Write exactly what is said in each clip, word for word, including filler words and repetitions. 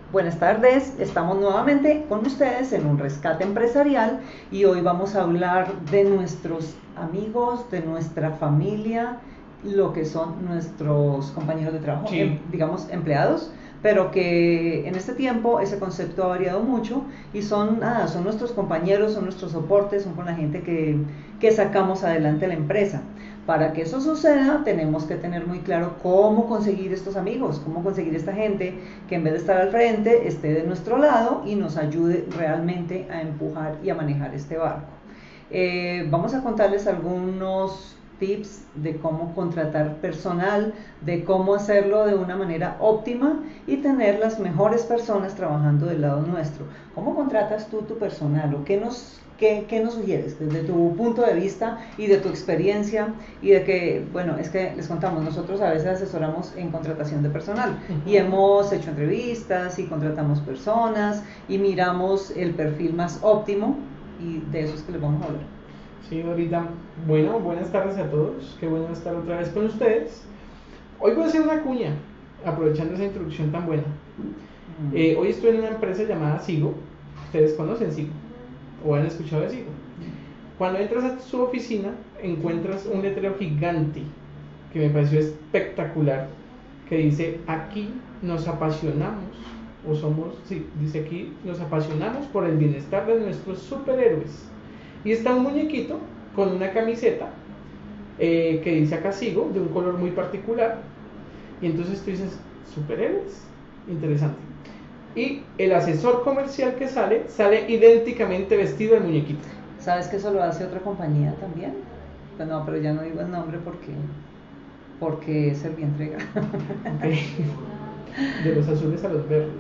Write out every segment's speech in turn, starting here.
Buenas tardes, estamos nuevamente con ustedes en un rescate empresarial y hoy vamos a hablar de nuestros amigos, de nuestra familia, lo que son nuestros compañeros de trabajo, Sí. em, digamos empleados, pero que en este tiempo ese concepto ha variado mucho y son, nada, son nuestros compañeros, son nuestros soportes, son con la gente que, que sacamos adelante la empresa. Para que eso suceda, tenemos que tener muy claro cómo conseguir estos amigos, cómo conseguir esta gente que en vez de estar al frente, esté de nuestro lado y nos ayude realmente a empujar y a manejar este barco. Eh, vamos a contarles algunos tips de cómo contratar personal, de cómo hacerlo de una manera óptima y tener las mejores personas trabajando del lado nuestro. ¿Cómo contratas tú tu personal o qué nos ¿Qué, ¿Qué nos sugieres desde tu punto de vista y de tu experiencia? Y de que, bueno, es que les contamos, nosotros a veces asesoramos en contratación de personal Uh-huh. y hemos hecho entrevistas y contratamos personas y miramos el perfil más óptimo y de eso es que les vamos a hablar. Sí, ahorita. Bueno, buenas tardes a todos. Qué bueno estar otra vez con ustedes. Hoy voy a hacer una cuña, aprovechando esa introducción tan buena. Mm. Eh, hoy estoy en una empresa llamada Sigo. Ustedes conocen Sigo o han escuchado de Sigo. Cuando entras a su oficina, encuentras un letrero gigante que me pareció espectacular, que dice: aquí nos apasionamos, o somos, sí, dice aquí, nos apasionamos por el bienestar de nuestros superhéroes. Y está un muñequito con una camiseta eh, que dice acá Sigo, de un color muy particular. Y entonces tú dices: superhéroes, interesante. Y el asesor comercial que sale, sale idénticamente vestido del muñequito. ¿Sabes que eso lo hace otra compañía también? Pues no, pero ya no digo el nombre porque, porque es el vientre. Okay. De los azules a los verdes.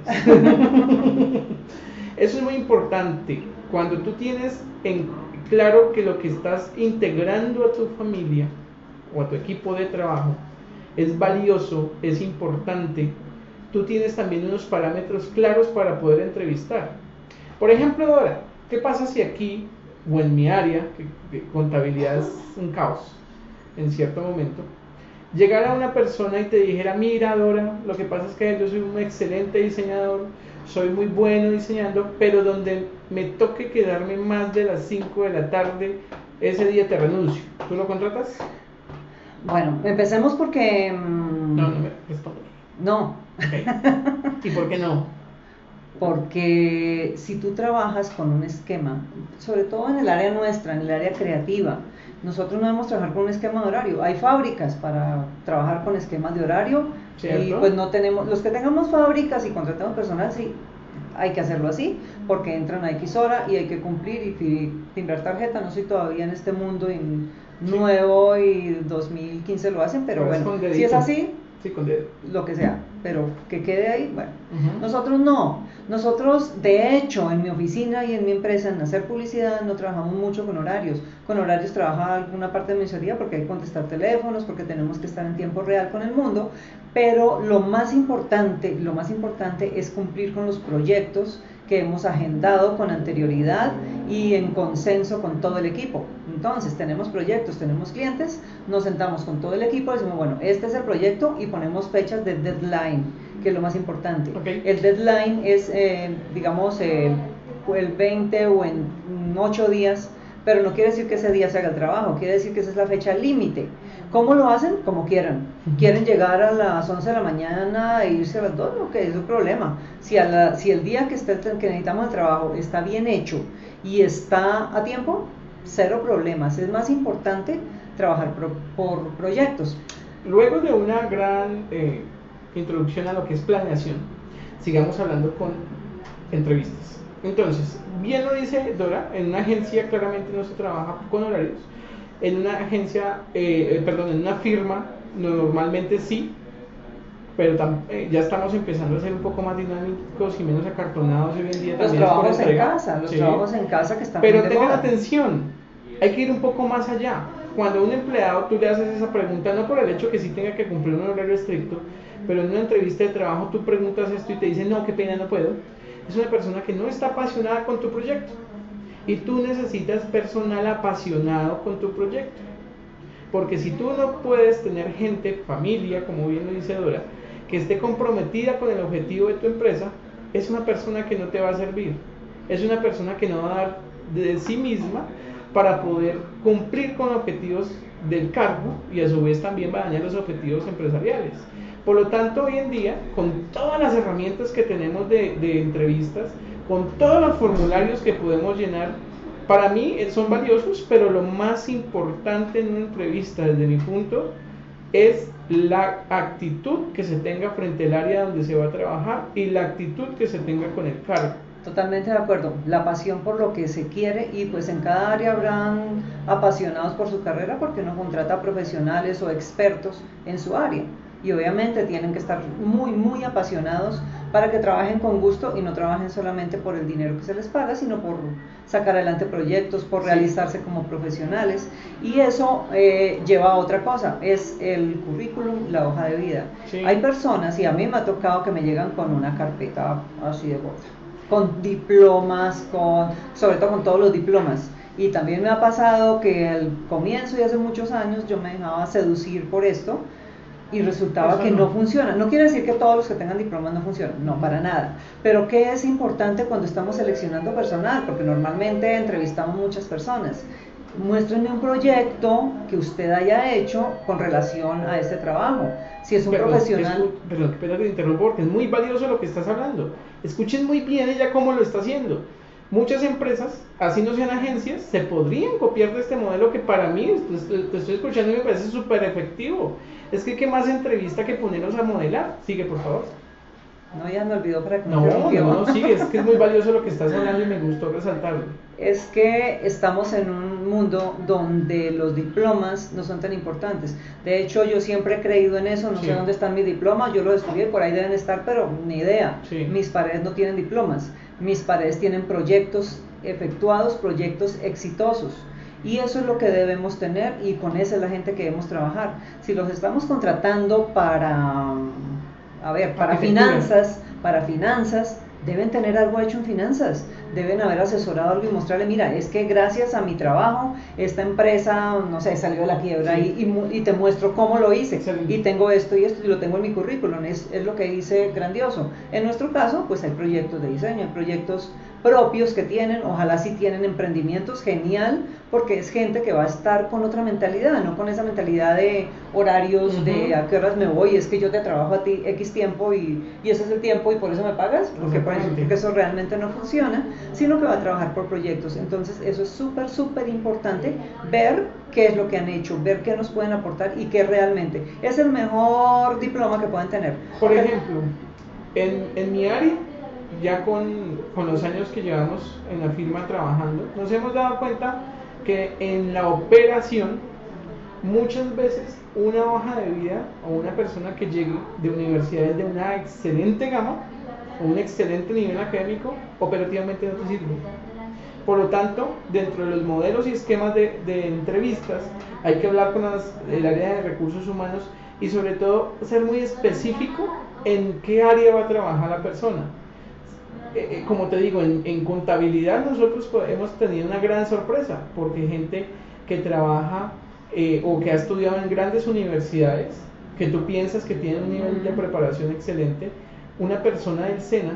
Eso es muy importante. Cuando tú tienes en claro que lo que estás integrando a tu familia o a tu equipo de trabajo es valioso, es importante, tú tienes también unos parámetros claros para poder entrevistar. Por ejemplo, Dora, ¿qué pasa si aquí o en mi área, que, que contabilidad es un caos en cierto momento, llegara una persona y te dijera: mira, Dora, lo que pasa es que yo soy un excelente diseñador, soy muy bueno diseñando, pero donde me toque quedarme más de las cinco de la tarde, ese día te renuncio? ¿Tú lo contratas? Bueno, empecemos porque... Mmm, no, no me responde. No. Okay. ¿Y por qué no? Porque si tú trabajas con un esquema, sobre todo en el área nuestra, en el área creativa, nosotros no debemos trabajar con un esquema de horario. Hay fábricas para trabajar con esquemas de horario. ¿Cierto? Y pues no tenemos, los que tengamos fábricas y contratamos personal, sí, hay que hacerlo así, porque entran a X hora y hay que cumplir y timbrar tarjeta. No soy todavía en este mundo en nuevo y dos mil quince lo hacen, pero, pero bueno, si es así, sí, con dedo. Lo que sea, pero que quede ahí, bueno. Uh-huh. Nosotros no. Nosotros, de hecho, en mi oficina y en mi empresa, en hacer publicidad, no trabajamos mucho con horarios. Con horarios trabaja alguna parte de mi administrativa porque hay que contestar teléfonos, porque tenemos que estar en tiempo real con el mundo, pero lo más importante, lo más importante es cumplir con los proyectos que hemos agendado con anterioridad y en consenso con todo el equipo. Entonces, tenemos proyectos, tenemos clientes, nos sentamos con todo el equipo y decimos: bueno, este es el proyecto, y ponemos fechas de deadline, que es lo más importante. Okay. El deadline es, eh, digamos, eh, el veinte o en ocho días, pero no quiere decir que ese día se haga el trabajo, quiere decir que esa es la fecha límite. ¿Cómo lo hacen? Como quieran. ¿Quieren llegar a las once de la mañana e irse a las dos? No, que es su problema. Si, a la, si el día que, esté, que necesitamos el trabajo está bien hecho y está a tiempo, cero problemas. Es más importante trabajar pro, por proyectos. Luego de una gran eh, introducción a lo que es planeación, sigamos hablando con entrevistas. Entonces, bien lo dice Dora, en una agencia claramente no se trabaja con horarios. En una agencia, eh, perdón, en una firma normalmente sí, pero tam, eh, ya estamos empezando a ser un poco más dinámicos y menos acartonados hoy en día. Los también trabajos es en casa, los sí. trabajos en casa que están Pero tengan atención, hay que ir un poco más allá. Cuando a un empleado tú le haces esa pregunta, no por el hecho que sí tenga que cumplir un horario estricto, pero en una entrevista de trabajo tú preguntas esto y te dicen: no, qué pena, no puedo. Es una persona que no está apasionada con tu proyecto. Y tú necesitas personal apasionado con tu proyecto. Porque si tú no puedes tener gente, familia, como bien lo dice Dora, que esté comprometida con el objetivo de tu empresa, es una persona que no te va a servir, es una persona que no va a dar de sí misma para poder cumplir con objetivos del cargo y a su vez también va a dañar los objetivos empresariales. Por lo tanto, hoy en día, con todas las herramientas que tenemos de, de entrevistas, con todos los formularios que podemos llenar, para mí son valiosos, pero lo más importante en una entrevista desde mi punto es la actitud que se tenga frente al área donde se va a trabajar y la actitud que se tenga con el cargo. Totalmente de acuerdo, la pasión por lo que se quiere, y pues en cada área habrán apasionados por su carrera porque uno contrata profesionales o expertos en su área y obviamente tienen que estar muy muy apasionados para que trabajen con gusto y no trabajen solamente por el dinero que se les paga, sino por sacar adelante proyectos, por realizarse sí. como profesionales, y eso eh, lleva a otra cosa, es el currículum, la hoja de vida. Sí. Hay personas, y a mí me ha tocado que me llegan con una carpeta así de gorda, con diplomas, con, sobre todo con todos los diplomas, y también me ha pasado que al comienzo y hace muchos años yo me dejaba seducir por esto, y resultaba Eso que no. no funciona. No quiere decir que todos los que tengan diplomas no funcionan, no, para nada. Pero ¿qué es importante cuando estamos seleccionando personal? Porque normalmente entrevistamos muchas personas. Muéstrenme un proyecto que usted haya hecho con relación a este trabajo. Si es un pero, profesional... Es, pero espera que te interrumpo porque es muy valioso lo que estás hablando. Escuchen muy bien ella cómo lo está haciendo. Muchas empresas, así no sean agencias, se podrían copiar de este modelo que para mí, te estoy escuchando y me parece súper efectivo. Es que qué más entrevista que ponernos a modelar. Sigue, por favor. No, ya me olvidó para que no, no, no, no, sigue, es que es muy valioso lo que estás hablando y me gustó resaltarlo. Es que estamos en un mundo donde los diplomas no son tan importantes. De hecho, yo siempre he creído en eso, no sí. sé dónde están mis diplomas, yo los estudié, por ahí deben estar, pero ni idea. Sí. Mis paredes no tienen diplomas, mis paredes tienen proyectos efectuados, proyectos exitosos. Y eso es lo que debemos tener y con esa es la gente que debemos trabajar. Si los estamos contratando para, a ver, para finanzas, para finanzas, deben tener algo hecho en finanzas, deben haber asesorado algo y mostrarle, mira, es que gracias a mi trabajo, esta empresa, no sé, salió de la quiebra sí. y, y, y te muestro cómo lo hice, Excelente. y tengo esto y esto y lo tengo en mi currículum, es, es lo que hice grandioso. En nuestro caso, pues hay proyectos de diseño, hay proyectos propios que tienen, ojalá sí tienen emprendimientos, genial, porque es gente que va a estar con otra mentalidad, no con esa mentalidad de horarios, uh-huh. de a qué horas me voy, es que yo te trabajo a ti X tiempo y, y ese es el tiempo y por eso me pagas, porque, por ejemplo, porque eso realmente no funciona, sino que va a trabajar por proyectos. Entonces eso es súper, súper importante, ver qué es lo que han hecho, ver qué nos pueden aportar y qué realmente es el mejor diploma que pueden tener. Por ejemplo, en, en mi área, ya con, con los años que llevamos en la firma trabajando, nos hemos dado cuenta que en la operación muchas veces una hoja de vida o una persona que llegue de universidades de una excelente gama o un excelente nivel académico, operativamente no te sirve. Por lo tanto, dentro de los modelos y esquemas de, de entrevistas, hay que hablar con las, el área de recursos humanos y sobre todo ser muy específico en qué área va a trabajar la persona. Eh, como te digo, en, en contabilidad nosotros hemos tenido una gran sorpresa, porque gente que trabaja eh, o que ha estudiado en grandes universidades, que tú piensas que tiene un nivel de preparación excelente, una persona del SENA,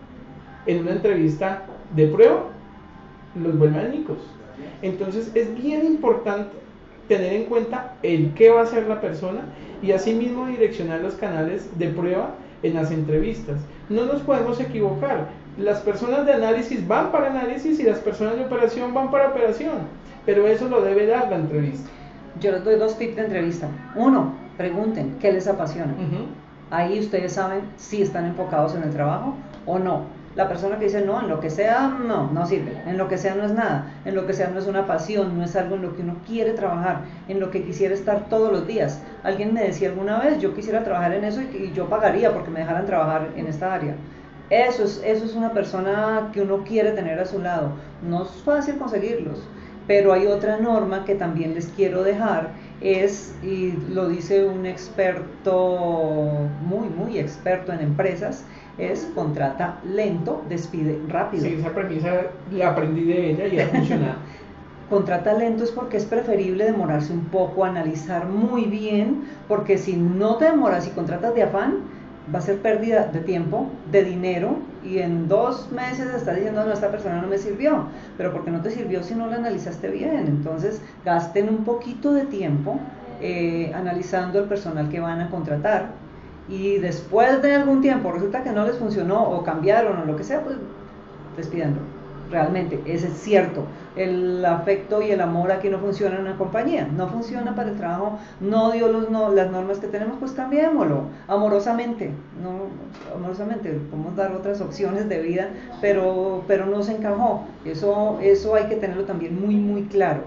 en una entrevista de prueba, los vuelve añicos. Entonces es bien importante tener en cuenta el qué va a hacer la persona y asimismo direccionar los canales de prueba en las entrevistas. No nos podemos equivocar. Las personas de análisis van para análisis y las personas de operación van para operación, pero eso lo debe dar la entrevista. Yo les doy dos tips de entrevista. Uno, pregunten qué les apasiona. Uh-huh. Ahí ustedes saben si están enfocados en el trabajo o no. La persona que dice no, en lo que sea, no, no sirve. En lo que sea no es nada. En lo que sea no es una pasión, no es algo en lo que uno quiere trabajar, en lo que quisiera estar todos los días. Alguien me decía alguna vez, yo quisiera trabajar en eso y, y yo pagaría porque me dejaran trabajar en esta área. Eso es, eso es una persona que uno quiere tener a su lado. No es fácil conseguirlos, pero hay otra norma que también les quiero dejar, es, y lo dice un experto, muy, muy experto en empresas, es contrata lento, despide rápido. Sí, esa premisa la aprendí de ella y ha funcionado. Contrata lento es porque es preferible demorarse un poco, analizar muy bien, porque si no te demoras y contratas de afán, va a ser pérdida de tiempo, de dinero, y en dos meses estás diciendo, no, esta persona no me sirvió, pero ¿por qué no te sirvió si no la analizaste bien? Entonces gasten un poquito de tiempo eh, analizando el personal que van a contratar, y después de algún tiempo resulta que no les funcionó o cambiaron o lo que sea, pues despídanlo. Realmente, ese es cierto. El afecto y el amor aquí no funciona en una compañía, no funciona para el trabajo, no dio los, no, las normas que tenemos, pues cambiémoslo, amorosamente, no, amorosamente, podemos dar otras opciones de vida, pero, pero no se encajó, eso, eso hay que tenerlo también muy, muy claro.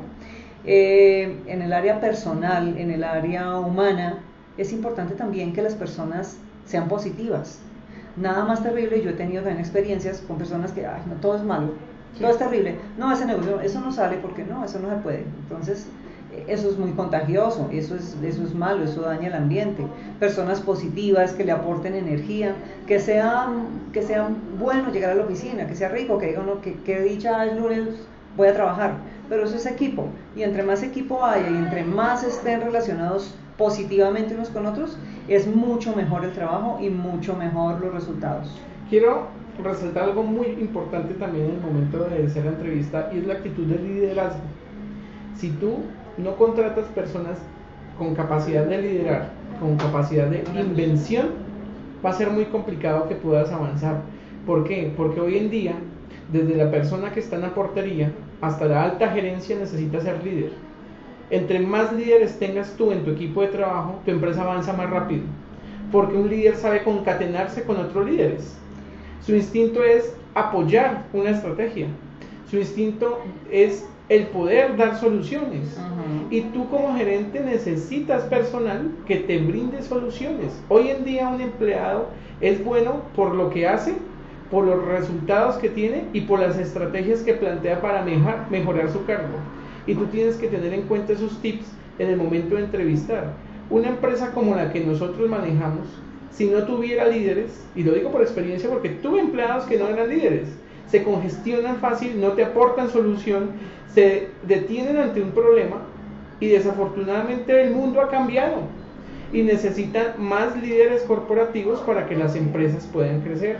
Eh, en el área personal, en el área humana, es importante también que las personas sean positivas. Nada más terrible, yo he tenido también experiencias con personas que, ay, no, todo es malo, sí, todo es terrible, no, ese negocio, eso no sale porque no, eso no se puede. Entonces, eso es muy contagioso, eso es, eso es malo, eso daña el ambiente. Personas positivas que le aporten energía, que sean, que sean bueno llegar a la oficina, que sea rico, que digan, no, que, que dicha es lunes, voy a trabajar, pero eso es equipo, y entre más equipo haya y entre más estén relacionados positivamente unos con otros, es mucho mejor el trabajo y mucho mejor los resultados. Quiero resaltar algo muy importante también en el momento de hacer la entrevista, y es la actitud de liderazgo. Si tú no contratas personas con capacidad de liderar, con capacidad de invención, va a ser muy complicado que puedas avanzar. ¿Por qué? Porque hoy en día, desde la persona que está en la portería hasta la alta gerencia, necesita ser líder. Entre más líderes tengas tú en tu equipo de trabajo, tu empresa avanza más rápido, porque un líder sabe concatenarse con otros líderes. Su instinto es apoyar una estrategia, su instinto es el poder dar soluciones. Uh-huh. Y tú como gerente necesitas personal que te brinde soluciones. Hoy en día un empleado es bueno por lo que hace, por los resultados que tiene y por las estrategias que plantea para mejorar, mejorar su cargo. Y tú tienes que tener en cuenta esos tips en el momento de entrevistar. Una empresa como la que nosotros manejamos, si no tuviera líderes, y lo digo por experiencia porque tuve empleados que no eran líderes, se congestionan fácil, no te aportan solución, se detienen ante un problema, y desafortunadamente el mundo ha cambiado y necesitan más líderes corporativos para que las empresas puedan crecer.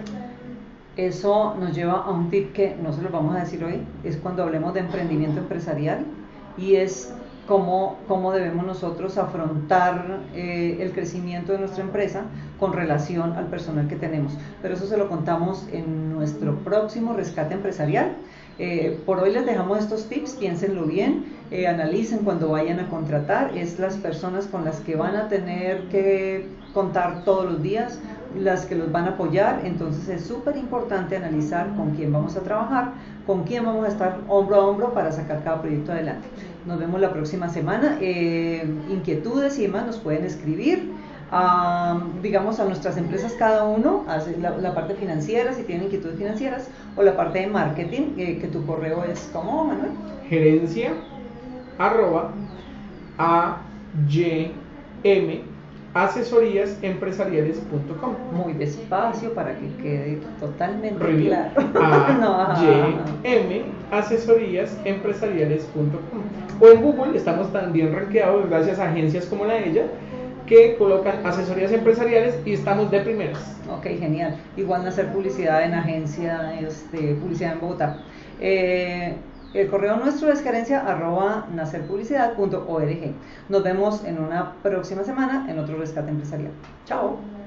Eso nos lleva a un tip que no se lo vamos a decir hoy, es cuando hablemos de emprendimiento empresarial, y es cómo, cómo debemos nosotros afrontar eh, el crecimiento de nuestra empresa con relación al personal que tenemos. Pero eso se lo contamos en nuestro próximo rescate empresarial. Eh, por hoy les dejamos estos tips, piénsenlo bien, eh, analicen cuando vayan a contratar, es las personas con las que van a tener que contar todos los días, las que los van a apoyar. Entonces es súper importante analizar con quién vamos a trabajar, con quién vamos a estar hombro a hombro para sacar cada proyecto adelante. Nos vemos la próxima semana. Eh, inquietudes y demás nos pueden escribir a, digamos, a nuestras empresas, cada uno hace la, la parte financiera si tienen inquietudes financieras, o la parte de marketing, eh, que tu correo es ¿cómo, Manuel? Gerencia arroba a y m asesorías empresariales punto com. Muy despacio para que quede totalmente Review. claro. A y m asesorías empresariales punto com. O en Google estamos también rankeados gracias a agencias como la de ella, que colocan asesorías empresariales, y estamos de primeras. Ok, genial. Igual hacer publicidad en agencia, este, publicidad en Bogotá. Eh, el correo nuestro es gerencia arroba nacerpublicidad punto org. Nos vemos en una próxima semana en otro rescate empresarial. Chao.